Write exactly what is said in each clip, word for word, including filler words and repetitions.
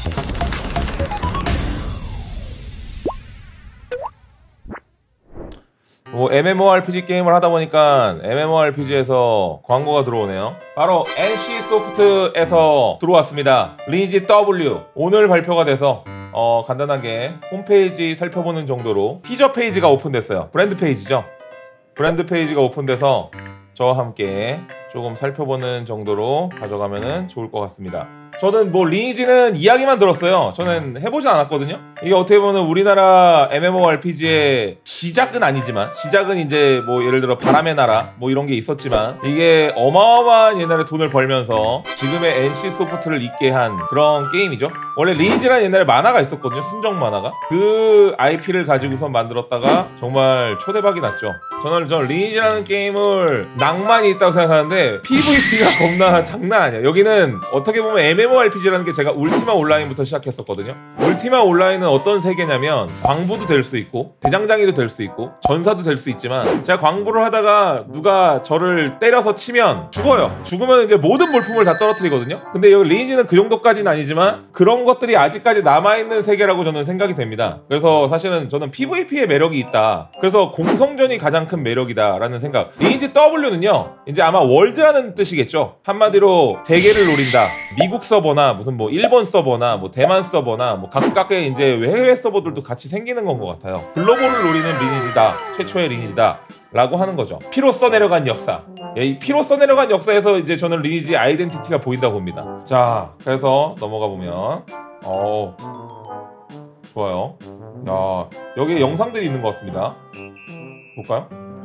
뭐 엠엠오알피지 게임을 하다 보니까 엠엠오알피지에서 광고가 들어오네요. 바로 엔씨소프트에서 들어왔습니다. 리니지 더블유 오늘 발표가 돼서 어, 간단하게 홈페이지 살펴보는 정도로 티저 페이지가 오픈됐어요. 브랜드 페이지죠. 브랜드 페이지가 오픈돼서 저와 함께 조금 살펴보는 정도로 가져가면 좋을 것 같습니다. 저는 뭐 리니지는 이야기만 들었어요. 저는 해보진 않았거든요. 이게 어떻게 보면 우리나라 엠엠오알피지의 시작은 아니지만, 시작은 이제 뭐 예를 들어 바람의 나라 뭐 이런 게 있었지만, 이게 어마어마한 옛날에 돈을 벌면서 지금의 엔씨소프트를 있게 한 그런 게임이죠. 원래 리니지라는 옛날에 만화가 있었거든요. 순정 만화가. 그 아이피를 가지고서 만들었다가 정말 초대박이 났죠. 저는 저 리니지라는 게임을 낭만이 있다고 생각하는데 피브이피가 겁나 장난 아니야. 여기는 어떻게 보면 엠엠오알피지라는 게 제가 울티마 온라인부터 시작했었거든요. 울티마 온라인은 어떤 세계냐면 광부도 될 수 있고 대장장이도 될 수 있고 전사도 될 수 있지만, 제가 광부를 하다가 누가 저를 때려서 치면 죽어요. 죽으면 이제 모든 물품을 다 떨어뜨리거든요. 근데 여기 리니지는 그 정도까지는 아니지만 그런 것들이 아직까지 남아있는 세계라고 저는 생각이 됩니다. 그래서 사실은 저는 피브이피의 매력이 있다. 그래서 공성전이 가장 큰 매력이다 라는 생각. 리니지 더블유는요 이제 아마 월드라는 뜻이겠죠. 한마디로 세계를 노린다. 미국 서버나 무슨 뭐 일본 서버나 뭐 대만 서버나 뭐 각각의 이제 해외 서버들도 같이 생기는 건 것 같아요. 글로벌을 노리는 리니지다. 최초의 리니지다 라고 하는 거죠. 피로 써내려간 역사. 이 피로 써내려간 역사에서 이제 저는 리니지 아이덴티티가 보인다고 봅니다. 자, 그래서 넘어가 보면 어 좋아요. 야, 여기에 영상들이 있는 것 같습니다. 볼까요?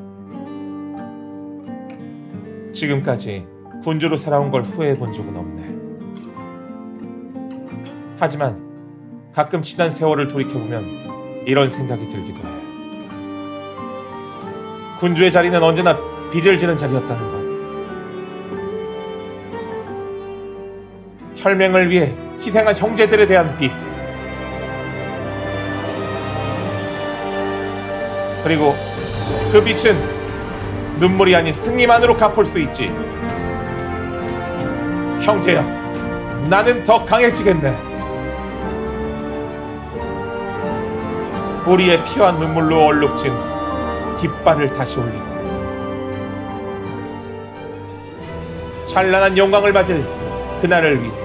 지금까지 군주로 살아온 걸 후회해 본 적은 없네. 하지만 가끔 지난 세월을 돌이켜보면 이런 생각이 들기도 해. 군주의 자리는 언제나 빚을 지는 자리였다는 것. 혈맹을 위해 희생한 형제들에 대한 빚. 그리고 그 빚은 눈물이 아닌 승리만으로 갚을 수 있지. 형제야, 나는 더 강해지겠네. 우리의 피와 눈물로 얼룩진 깃발을 다시 올리고 찬란한 영광을 맞을 그날을 위해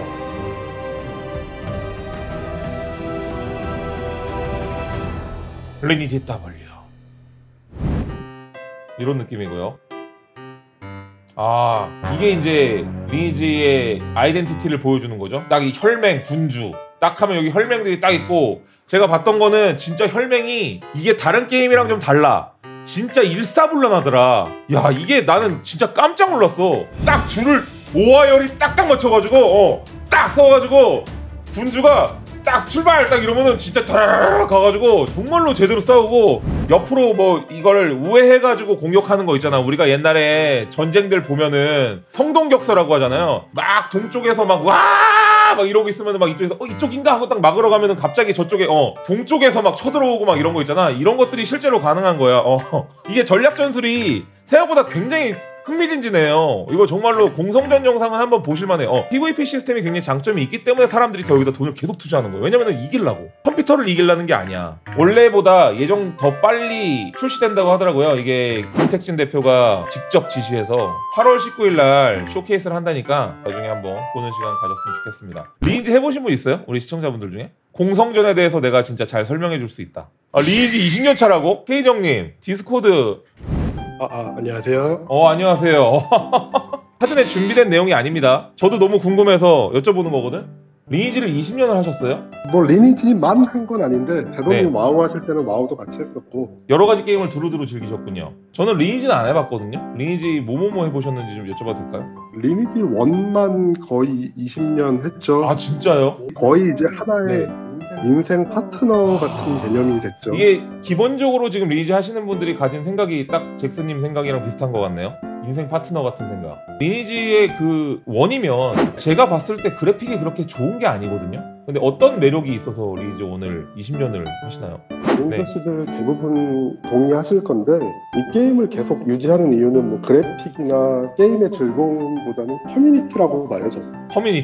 리니지 더블유 이런 느낌이고요. 아, 이게 이제 리니지의 아이덴티티를 보여주는 거죠. 딱 이 혈맹, 군주 딱 하면 여기 혈맹들이 딱 있고, 제가 봤던 거는 진짜 혈맹이 이게 다른 게임이랑 좀 달라. 진짜 일사불란하더라. 야, 이게 나는 진짜 깜짝 놀랐어. 딱 줄을 오하열이 딱딱 맞춰가지고 어, 딱 서가지고 군주가 딱 출발 딱 이러면은 진짜 다라라락 가가지고 정말로 제대로 싸우고, 옆으로 뭐 이걸 우회해가지고 공격하는 거 있잖아. 우리가 옛날에 전쟁들 보면은 성동격서라고 하잖아요. 막 동쪽에서 막 와 막 이러고 있으면 막 이쪽에서 어 이쪽인가 하고 딱 막으러 가면은 갑자기 저쪽에 어 동쪽에서 막 쳐들어오고 막 이런 거 있잖아. 이런 것들이 실제로 가능한 거야. 어 이게 전략 전술이 생각보다 굉장히 흥미진진해요. 이거 정말로 공성전 영상은 한번 보실만해요. 어, 피브이피 시스템이 굉장히 장점이 있기 때문에 사람들이 더 여기다 돈을 계속 투자하는 거예요. 왜냐면은 이기려고. 컴퓨터를 이기려는 게 아니야. 원래보다 예정 더 빨리 출시된다고 하더라고요. 이게 김택진 대표가 직접 지시해서 팔월 십구일 날 쇼케이스를 한다니까 나중에 한번 보는 시간 가졌으면 좋겠습니다. 리니지 해보신 분 있어요? 우리 시청자분들 중에? 공성전에 대해서 내가 진짜 잘 설명해 줄 수 있다. 아, 리니지 이십 년 차라고? 케이정님 디스코드. 아, 아 안녕하세요. 어 안녕하세요. 사전에 준비된 내용이 아닙니다. 저도 너무 궁금해서 여쭤보는 거거든. 리니지를 이십 년을 하셨어요? 뭐 리니지만 한 건 아닌데 대동님 네. 와우 하실 때는 와우도 같이 했었고 여러 가지 게임을 두루두루 즐기셨군요. 저는 리니지는 안 해봤거든요. 리니지 뭐뭐뭐 해보셨는지 좀 여쭤봐도 될까요? 리니지 일만 거의 이십 년 했죠. 아 진짜요? 거의 이제 하나의 네. 인생 파트너 같은 개념이 됐죠. 이게 기본적으로 지금 리니지 하시는 분들이 가진 생각이 딱 잭슨님 생각이랑 비슷한 것 같네요. 인생 파트너 같은 생각. 리니지의 그 원이면 제가 봤을 때 그래픽이 그렇게 좋은 게 아니거든요. 근데 어떤 매력이 있어서 리니지 원을 이십 년을 하시나요? 용서씨들 대부분 동의하실 건데 이 게임을 계속 유지하는 이유는 뭐 그래픽이나 게임의 즐거움보다는 커뮤니티라고 봐요. 저는. 커뮤니티.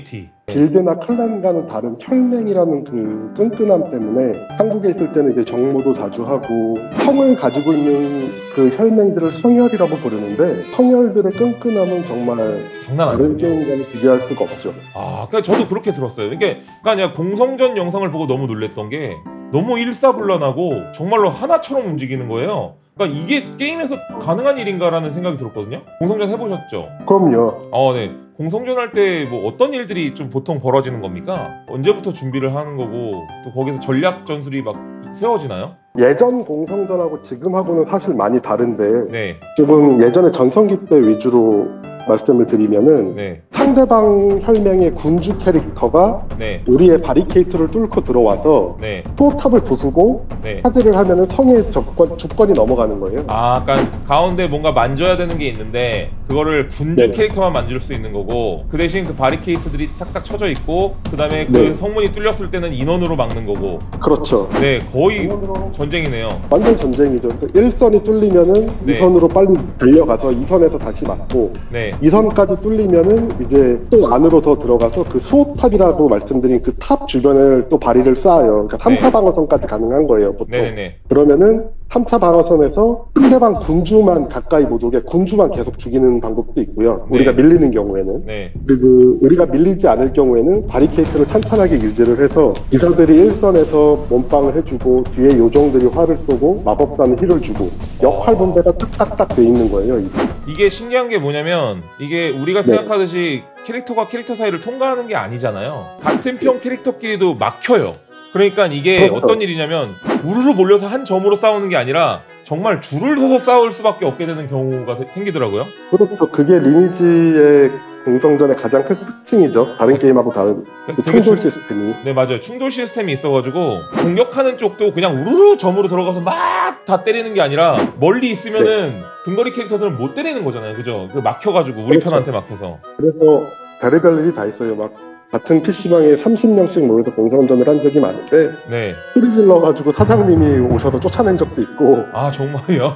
길드나 클랜과는 다른 혈맹이라는 그 끈끈함 때문에 한국에 있을 때는 이제 정모도 자주 하고 성을 가지고 있는 그 혈맹들을 성혈이라고 부르는데 성혈들의 끈끈함은 정말 장난 다른 아니에요. 게임과는 비교할 수가 없죠. 아, 그러니까 저도 그렇게 들었어요. 이게 그러니까 공성전 영상을 보고 너무 놀랬던 게 너무 일사불란하고 정말로 하나처럼 움직이는 거예요. 그러니까 이게 게임에서 가능한 일인가라는 생각이 들었거든요. 공성전 해보셨죠? 그럼요. 어, 네. 공성전 할 때 뭐 어떤 일들이 좀 보통 벌어지는 겁니까? 언제부터 준비를 하는 거고 또 거기서 전략 전술이 막 세워지나요? 예전 공성전하고 지금하고는 사실 많이 다른데 네, 조금 예전에 전성기 때 위주로 말씀을 드리면은 네, 상대방 혈맹의 군주 캐릭터가 네, 우리의 바리케이트를 뚫고 들어와서 네, 포탑을 부수고 네. 차지를 하면은 성의 접권, 주권이 넘어가는 거예요. 아, 그러니까 가운데 뭔가 만져야 되는 게 있는데 그거를 군주 네. 캐릭터만 만질 수 있는 거고 그 대신 그 바리케이트들이 탁탁 쳐져 있고 그 다음에 그 네. 성문이 뚫렸을 때는 인원으로 막는 거고. 그렇죠. 네, 거의 전쟁이네요. 완전 전쟁이죠. 일 선이 뚫리면은 네. 이 선으로 빨리 달려가서 이 선에서 다시 맞고 네, 이 선까지 뚫리면은 이제 또 안으로 더 들어가서 그 수호탑이라고 말씀드린 그 탑 주변을 또 발의를 쌓아요. 그러니까 삼 차 네. 방어선까지 가능한 거예요, 보통. 네네네. 그러면은 삼 차 방어선에서 상대방 군주만 가까이 못 오게 군주만 계속 죽이는 방법도 있고요. 네. 우리가 밀리는 경우에는. 네, 그리고 우리가 밀리지 않을 경우에는 바리케이트를 탄탄하게 유지를 해서 기사들이 일선에서 몸빵을 해주고 뒤에 요정들이 활을 쏘고 마법사는 힐을 주고 역할 분배가 딱딱딱 돼 있는 거예요. 이게. 이게 신기한 게 뭐냐면 이게 우리가 네. 생각하듯이 캐릭터가 캐릭터 사이를 통과하는 게 아니잖아요. 같은 편 캐릭터끼리도 막혀요. 그러니까 이게 그렇죠. 어떤 일이냐면 우르르 몰려서 한 점으로 싸우는 게 아니라 정말 줄을 서서 싸울 수밖에 없게 되는 경우가 되- 생기더라고요. 그렇죠. 그게 리니지의 공성전의 가장 큰 특징이죠. 다른 게임하고 다른 그 되게 충돌 주- 시스템이. 네, 맞아요. 충돌 시스템이 있어가지고 공격하는 쪽도 그냥 우르르 점으로 들어가서 막 다 때리는 게 아니라 멀리 있으면은 근거리 캐릭터들은 못 때리는 거잖아요. 그죠? 그 막혀가지고 우리 그렇죠. 편한테 막혀서. 그래서 별의별 일이 다 있어요. 막 같은 피시방에 삼십 명씩 모여서 공성전을 한 적이 많은데 네. 소리 질러가지고 사장님이 오셔서 쫓아낸 적도 있고 아, 정말요?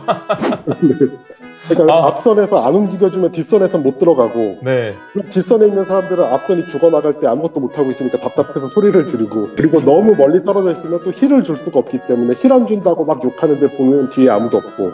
그러니까 아. 앞선에서 안 움직여주면 뒷선에선 못 들어가고 네. 뒷선에 있는 사람들은 앞선이 죽어나갈 때 아무것도 못하고 있으니까 답답해서 소리를 지르고 그리고 너무 멀리 떨어져 있으면 또 힐을 줄 수가 없기 때문에 힐 안 준다고 막 욕하는데 보면 뒤에 아무도 없고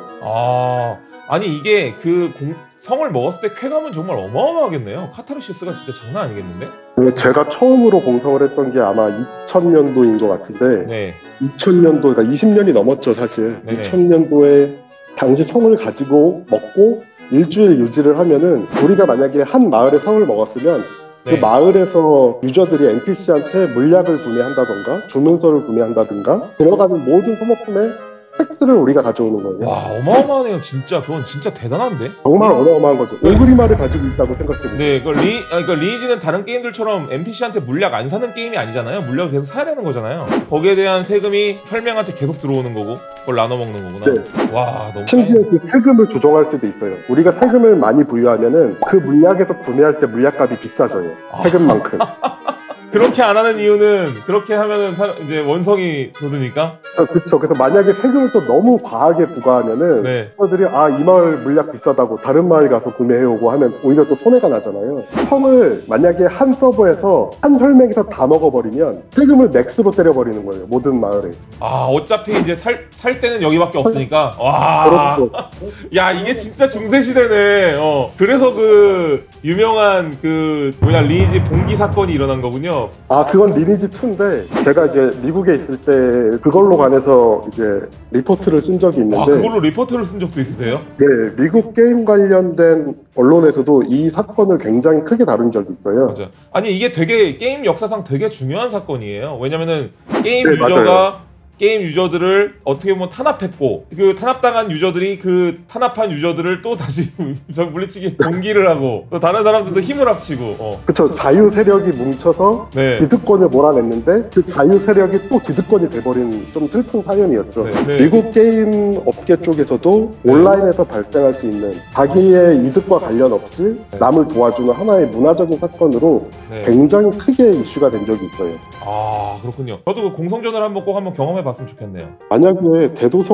아, 아니 이게 그 공, 성을 먹었을 때 쾌감은 정말 어마어마하겠네요. 카타르시스가 진짜 장난 아니겠는데? 그리고 제가 처음으로 공성을 했던 게 아마 이천 년도인 것 같은데 네, 이천 년도, 그러니까 이십 년이 넘었죠 사실. 네네. 이천 년도에 당시 성을 가지고 먹고 일주일 유지를 하면은 우리가 만약에 한 마을에 성을 먹었으면 그 네. 마을에서 유저들이 엔피씨한테 물약을 구매한다던가 주문서를 구매한다든가 들어가는 모든 소모품에 텍스를 우리가 가져오는 거예요. 와, 어마어마하네요. 진짜 그건 진짜 대단한데? 정말 어마어마한 거죠. 네. 오그리마를 가지고 있다고 생각해보세요. 네, 그 리, 아, 그러니까 리니지는 다른 게임들처럼 엔피씨한테 물약 안 사는 게임이 아니잖아요. 물약을 계속 사야 되는 거잖아요. 거기에 대한 세금이 혈맹한테 계속 들어오는 거고, 그걸 나눠 먹는 거구나. 네. 와, 너무. 심지어 그 세금을 조정할 수도 있어요. 우리가 세금을 많이 부여하면은 그 물약에서 구매할 때 물약값이 비싸져요. 아. 세금만큼. 그렇게 안 하는 이유는 그렇게 하면은 사, 이제 원성이 돋으니까. 그렇죠. 그래서 만약에 세금을 또 너무 과하게 부과하면은 네. 사람들이 아, 이 마을 물약 비싸다고 다른 마을 가서 구매해오고 하면 오히려 또 손해가 나잖아요. 성을 만약에 한 서버에서 한 혈맹에서 다 먹어버리면 세금을 맥스로 때려버리는 거예요. 모든 마을에. 아, 어차피 이제 살, 살 때는 여기밖에 없으니까. 와. 그렇죠. 야, 이게 진짜 중세 시대네. 어. 그래서 그 유명한 그 뭐냐 리니지 봉기 사건이 일어난 거군요. 아, 그건 리니지 이인데 제가 이제 미국에 있을 때 그걸로 관해서 이제 리포트를 쓴 적이 있는데 아, 그걸로 리포트를 쓴 적도 있으세요? 네, 미국 게임 관련된 언론에서도 이 사건을 굉장히 크게 다룬 적이 있어요. 맞아. 아니 이게 되게 게임 역사상 되게 중요한 사건이에요. 왜냐면은 게임 네, 유저가 맞아요. 게임 유저들을 어떻게 보면 탄압했고 그 탄압당한 유저들이 그 탄압한 유저들을 또 다시 물리치기 동기를 하고 또 다른 사람들도 힘을 합치고 어. 그쵸, 자유 세력이 뭉쳐서 네. 기득권을 몰아냈는데 그 자유 세력이 또 기득권이 돼버린 좀 슬픈 사연이었죠. 네, 네. 미국 게임 업계 쪽에서도 네. 온라인에서 발생할 수 있는 자기의 이득과 관련 없이 네. 남을 도와주는 하나의 문화적인 사건으로 네. 굉장히 크게 이슈가 된 적이 있어요. 아, 그렇군요. 저도 그 공성전을 한번 꼭 한번 경험해 봤으면 좋겠네요. 만약에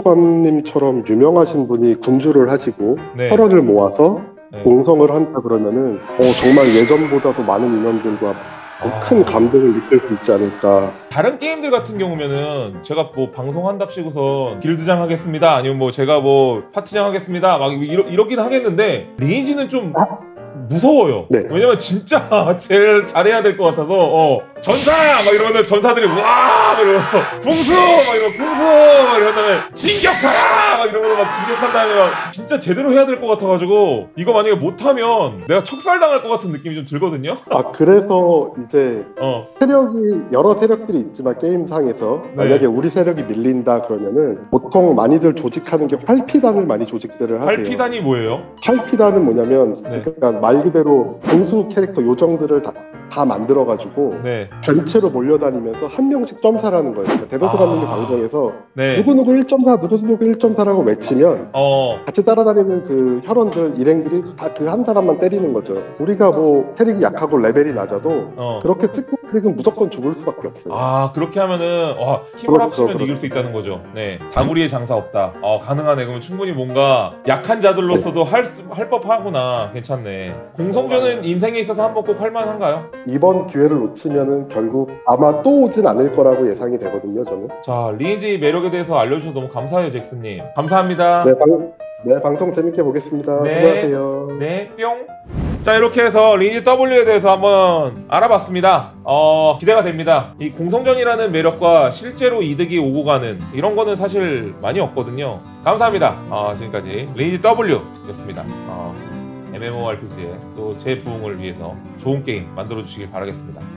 대도서관님처럼 유명하신 분이 군주를 하시고 네. 혈원을 모아서 네. 공성을 한다 그러면은 어, 정말 예전보다도 많은 인원들과 아. 큰 감동을 느낄 수 있지 않을까. 다른 게임들 같은 경우면은 제가 뭐 방송한답시고서 길드장 하겠습니다 아니면 뭐 제가 뭐 파티장 하겠습니다 막 이러, 이러긴 하겠는데 리니지는 좀 무서워요. 네. 왜냐면 진짜 제일 잘해야 될 것 같아서 어 전사 막 이러면 전사들이 와 이러고 궁수 막 이러고 궁수 막 이런 다음에 진격하라 막 이러면 막 진격한 다음에 막 진짜 제대로 해야 될 것 같아가지고 이거 만약에 못하면 내가 척살당할 것 같은 느낌이 좀 들거든요. 아 그래서 이제 어 세력이 여러 세력들이 있지만 게임상에서 네. 만약에 우리 세력이 밀린다 그러면은 보통 많이들 조직하는 게 활피단을 많이 조직들을 하세요. 활피단이 뭐예요? 활피단은 뭐냐면 네. 그러니까 말 그대로 공수 캐릭터 요정들을 다, 다 만들어가지고 네. 전체로 몰려다니면서 한 명씩 점사라는 거예요. 그러니까 대도서관님이 아. 방송에서 네. 누구누구 일 점 사 누구누구 일 점 사라고 외치면 어. 같이 따라다니는 그 혈원들 일행들이 다 그 한 사람만 때리는 거죠. 우리가 뭐 캐릭이 약하고 레벨이 낮아도 어. 그렇게 찍고 캐릭은 무조건 죽을 수밖에 없어요. 아 그렇게 하면은 와, 힘을 그렇죠, 합치면 그렇죠. 이길 수 있다는 거죠. 네, 다구리의 장사 없다. 어 가능하네. 그러면 충분히 뭔가 약한 자들로서도 할, 수- 할 법하구나. 괜찮네. 공성전은 인생에 있어서 한번 꼭 할만한가요? 이번 기회를 놓치면은 결국 아마 또 오진 않을 거라고 예상이 되거든요, 저는. 자, 리니지 매력에 대해서 알려주셔서 너무 감사해요, 잭스님. 감사합니다. 네, 방, 네, 방송 재밌게 보겠습니다. 네. 수고하세요. 네, 뿅. 자, 이렇게 해서 리니지 W에 대해서 한번 알아봤습니다. 어, 기대가 됩니다. 이 공성전이라는 매력과 실제로 이득이 오고 가는 이런 거는 사실 많이 없거든요. 감사합니다. 어, 지금까지 리니지 W였습니다. 어, 엠엠오알피지의 또 제 부흥을 위해서 좋은 게임 만들어 주시길 바라겠습니다.